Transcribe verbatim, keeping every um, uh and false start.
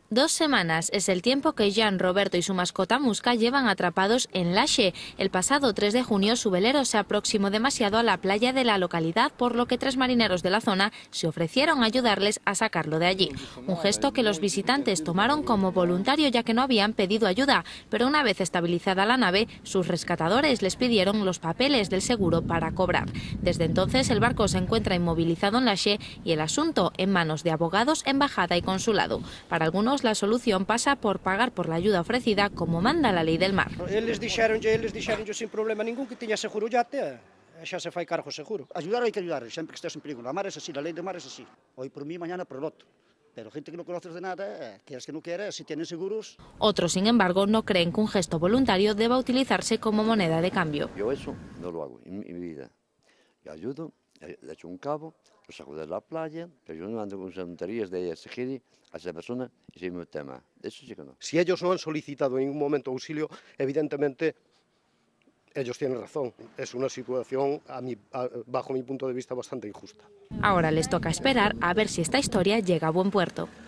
Dos semanas es el tiempo que Jan, Roberto y su mascota Musca llevan atrapados en Laxe. El pasado tres de junio su velero se aproximó demasiado a la playa de la localidad, por lo que tres marineros de la zona se ofrecieron a ayudarles a sacarlo de allí. Un gesto que los visitantes tomaron como voluntario, ya que no habían pedido ayuda, pero una vez estabilizada la nave, sus rescatadores les pidieron los papeles del seguro para cobrar. Desde entonces el barco se encuentra inmovilizado en Laxe y el asunto en manos de abogados, embajada y consulado. Para algunos la solución pasa por pagar por la ayuda ofrecida como manda la lei del mar. Eles dixeronlle, eles dixeronlle sin problema ningún que tiña seguro yate, e xa se fai cargo seguro. Ayudar hai que ayudar, sempre que estés en peligro. La mar es así, la ley del mar es así. Hoy por mí, mañana por el otro. Pero gente que no conoces de nada, quieres que no quieras, si tienen seguros... Otros, sin embargo, no creen que un gesto voluntario deba utilizarse como moneda de cambio. Yo eso no lo hago en mi vida. Yo ayudo, le echo un cabo, lo saco de la playa, pero yo no ando con tonterías de seguir a esa persona y se me tema. Eso sí que no. Si ellos no han solicitado en ningún momento auxilio, evidentemente ellos tienen razón. Es una situación, a mi, a, bajo mi punto de vista, bastante injusta. Ahora les toca esperar a ver si esta historia llega a buen puerto.